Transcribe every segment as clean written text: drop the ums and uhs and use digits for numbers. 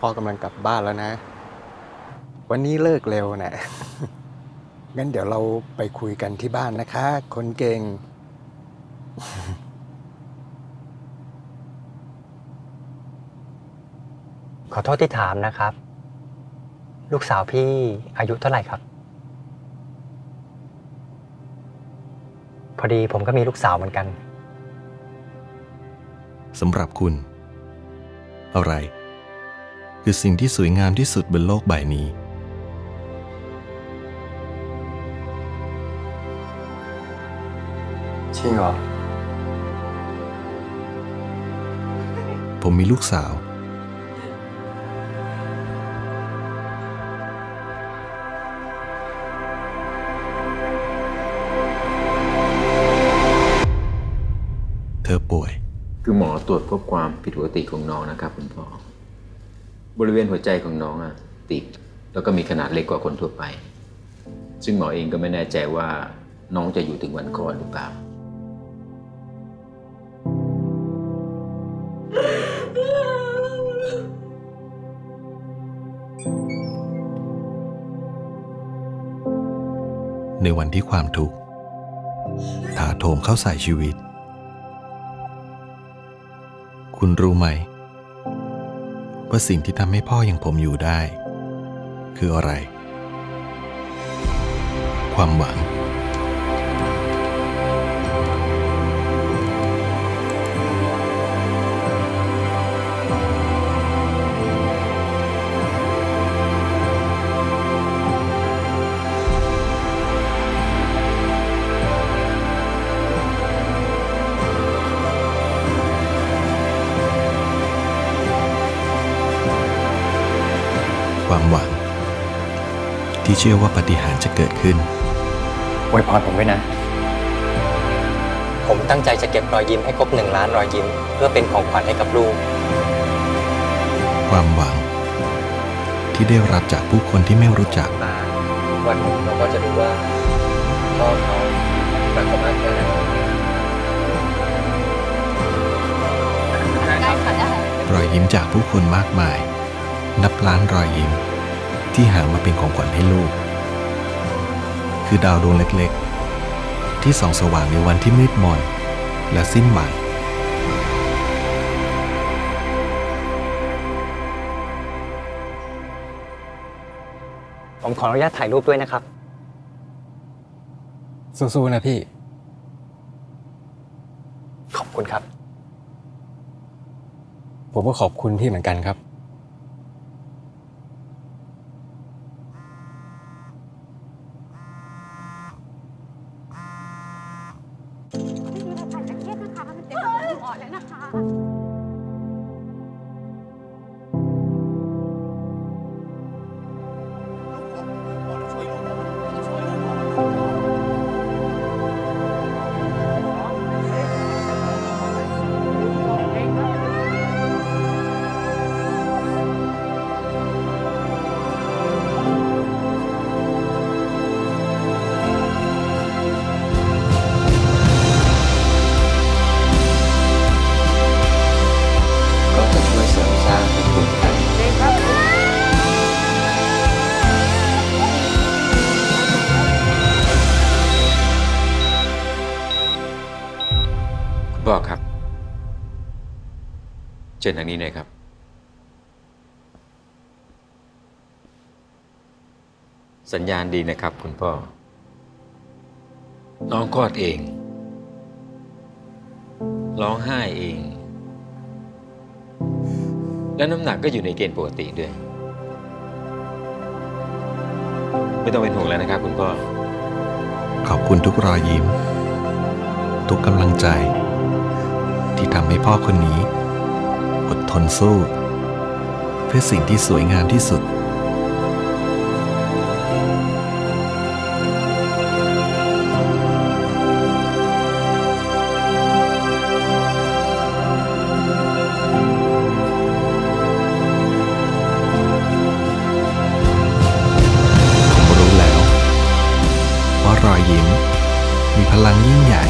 พ่อกำลังกลับบ้านแล้วนะวันนี้เลิกเร็วนะงั้นเดี๋ยวเราไปคุยกันที่บ้านนะคะคนเก่งขอโทษที่ถามนะครับ ลูกสาวพี่อายุเท่าไหร่ครับพอดีผมก็มีลูกสาวเหมือนกันสำหรับคุณอะไรคือสิ่งที่สวยงามที่สุดบนโลกใบนี้จริงเหรอผมมีลูกสาวเธอป่วยคือหมอตรวจพบความผิดปกติของน้องนะครับคุณพ่อบริเวณหัวใจของน้องตีบแล้วก็มีขนาดเล็กกว่าคนทั่วไปซึ่งหมอเองก็ไม่แน่ใจว่าน้องจะอยู่ถึงวันคลอดหรือเปล่าในวันที่ความทุกข์ถาโถมเข้าใส่ชีวิตคุณรู้ไหมว่าสิ่งที่ทำให้พ่ออย่างผมอยู่ได้คืออะไรความหวังความหวังที่เชื่อว่าปาฏิหาริย์จะเกิดขึ้นอวยพรผมด้วยนะผมตั้งใจจะเก็บรอยยิ้มให้ครบ1 ล้านรอยยิ้มเพื่อเป็นของขวัญให้กับลูกความหวังที่ได้รับจากผู้คนที่ไม่รู้จักวันหนึ่งเราก็จะรู้ว่าพ่อเขารักเขามากแค่ไหนรอยยิ้มจากผู้คนมากมายนับล้านรอยยิ้มที่หามาเป็นของขวัญให้ลูกคือดาวดวงเล็กๆที่ส่องสว่างในวันที่มืดมนและสิ้นหวังผมขออนุญาตถ่ายรูปด้วยนะครับสู้ๆนะพี่ขอบคุณครับผมก็ขอบคุณพี่เหมือนกันครับพ่อครับเชิญทางนี้หน่อยครับสัญญาณดีนะครับคุณพ่อน้องคลอดเองร้องไห้เองและน้ำหนักก็อยู่ในเกณฑ์ปกติด้วยไม่ต้องเป็นห่วงแล้วนะครับคุณพ่อขอบคุณทุกรอยยิ้มทุกกำลังใจที่ทำให้พ่อคนนี้อดทนสู้เพื่อสิ่งที่สวยงามที่สุดผมรู้แล้วว่ารอยยิ้มมีพลังยิ่งใหญ่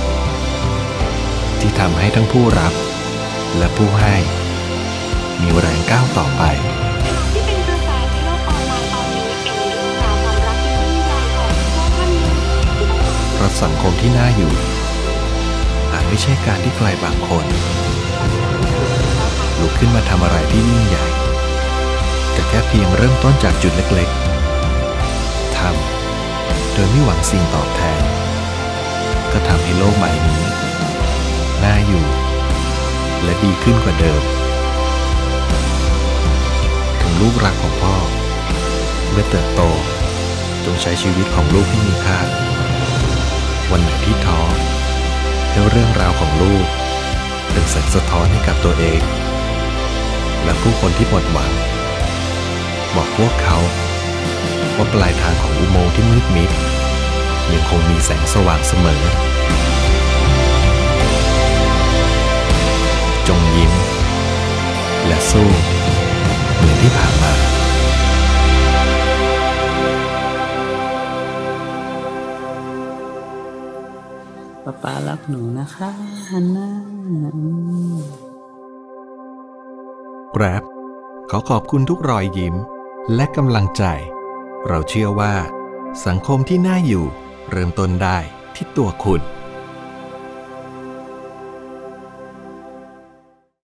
ที่ทำให้ทั้งผู้รับและผู้ให้มีแรงก้าวต่อไปรับสังคมที่น่าอยู่อาจไม่ใช่การที่ใครบางคนลุกขึ้นมาทำอะไรที่ยิ่งใหญ่แต่แค่เพียงเริ่มต้นจากจุดเล็กๆทำโดยไม่หวังสิ่งตอบแทนก็ทำให้โลกใบนี้น่าอยู่และดีขึ้นกว่าเดิมถึงลูกรักของพ่อเมื่อเติบโตจงใช้ชีวิตของลูกให้มีค่าวันไหนที่ท้อให้เรื่องราวของลูกเป็นแสงสะท้อนให้กับตัวเองและผู้คนที่หมดหวังบอกพวกเขาว่าปลายทางของอุโมงค์ที่มืดมิดยังคงมีแสงสว่างเสมอจงยิ้มและสู้เหมือนที่ผ่านมาป๊ารักหนูนะคะฮันน่าแกร็บขอขอบคุณทุกรอยยิ้มและกำลังใจเราเชื่อว่าสังคมที่น่าอยู่เริ่มต้นได้ที่ตัวคุณ